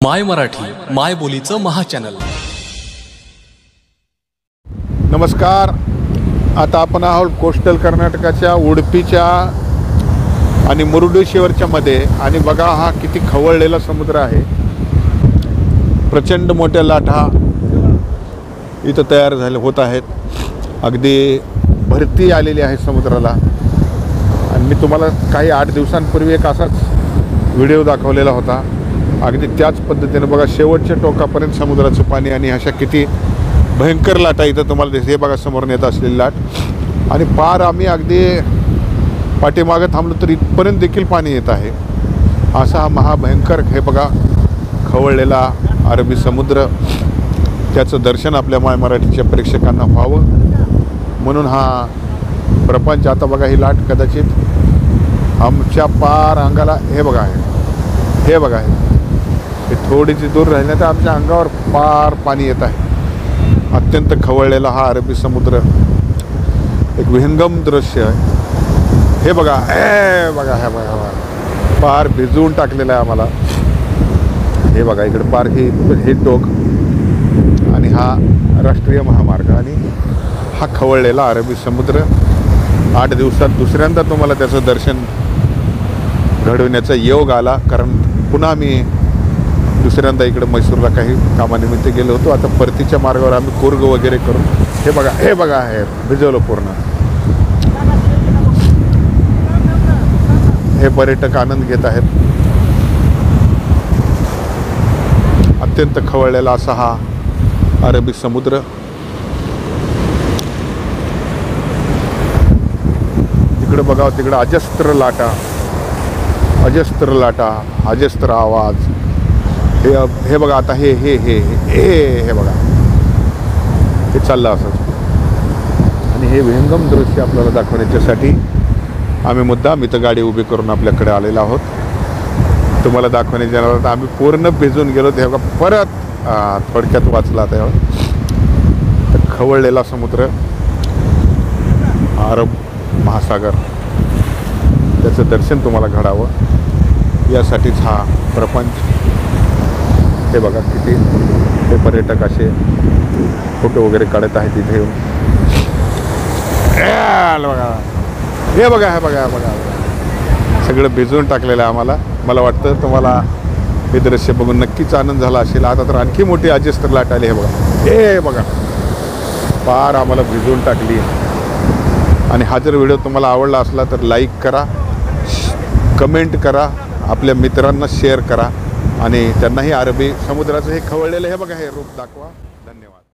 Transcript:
माय मराठी माय बोलीचं महाचॅनल। नमस्कार। आता आपण आहोत कोस्टल कर्नाटकाच्या उडुपीच्या आणि मुरुडेश्वरच्या मध्ये, आणि बघा हा किती खवळलेला समुद्र आहे। प्रचंड मोठ्या लाटा इथं तयार झाले होत आहेत। अगदी भरती आलेली आहे समुद्राला। आणि मी तुम्हाला काही 8 दिवसांपूर्वी एक असाच व्हिडिओ दाखवलेला होता। अगदी त्याच पद्धतीने बघा शेवटच्या टोकापर्यंत समुद्राचं पाणी, आणि अशा किती भयंकर लाटा इथं तुम्हाला दिसते। हे बघा समोरून येत असलेली लाट, आणि पार आम्ही अगदी पाठीमागे थांबलो तर इथपर्यंत देखील पाणी येत आहे। असा हा महाभयंकर हे बघा खवळलेला अरबी समुद्र, त्याचं दर्शन आपल्या माय मराठीच्या प्रेक्षकांना व्हावं म्हणून हा प्रपंच। आता बघा ही लाट कदाचित आमच्या पार अंगाला हे बघा आहे, हे बघा आहे, हे थोडीशी दूर राहिल्या तर आमच्या अंगावर पार पाणी येत आहे। अत्यंत खवळलेला हा अरबी समुद्र एक विहंगम दृश्य आहे। हे बघा, हे बघा, हे बघा, पार भिजवून टाकलेलं आहे आम्हाला। हे बघा इकडे पार हे टोक, आणि हा राष्ट्रीय महामार्ग, आणि हा खवळलेला अरबी समुद्र। 8 दिवसात दुसऱ्यांदा तुम्हाला त्याचं दर्शन घडवण्याचा योग आला, कारण पुन्हा मी दुसऱ्यांदा इकडे मैसूरला काही कामानिमित्त गेलो होतो। आता परतीच्या मार्गावर आम्ही कूर्ग वगैरे करून हे बघा, हे बघा, हे भिजवलं पूर्ण। हे पर्यटक आनंद घेत आहेत। अत्यंत खवळलेला असा हा अरबी समुद्र। तिकडे बघा, तिकडे अजस्त्र लाटा, अजस्त्र लाटा, अजस्त्र आवाज। हे बघा आता हे हे हे हे हे बघा, हे चाललं असं। आणि हे विहंगम दृश्य आपल्याला दाखवण्यासाठी आम्ही मुद्दाम इथं गाडी उभी करून आपल्याकडे आलेलो आहोत। तुम्हाला दाखवण्याच्या नादात आम्ही पूर्ण भिजून गेलो। ते बघा परत थोडक्यात वाचला तेव्हा। तर खवळलेला समुद्र, अरब महासागर, त्याचं दर्शन तुम्हाला घडावं यासाठीच हा प्रपंच। हे बघा किती हे पर्यटक असे फोटो वगैरे काढत आहेत इथे येऊन। बघा, हे बघा, हे बघा, हे बघा, सगळं भिजवून टाकलेलं आहे आम्हाला। मला वाटतं तुम्हाला हे दृश्य बघून नक्कीच आनंद झाला असेल। आता तर आणखी मोठी अजस्त्र लाट आली। हे बघा, हे बघा, पार आम्हाला भिजवून टाकली। आणि हा जर व्हिडिओ तुम्हाला आवडला असला तर लाईक करा, कमेंट करा, आपल्या मित्रांना शेअर करा, आणि त्यांनाही अरबी समुद्राचं हे खवळलेलं हे बघा हे रूप दाखवा। धन्यवाद।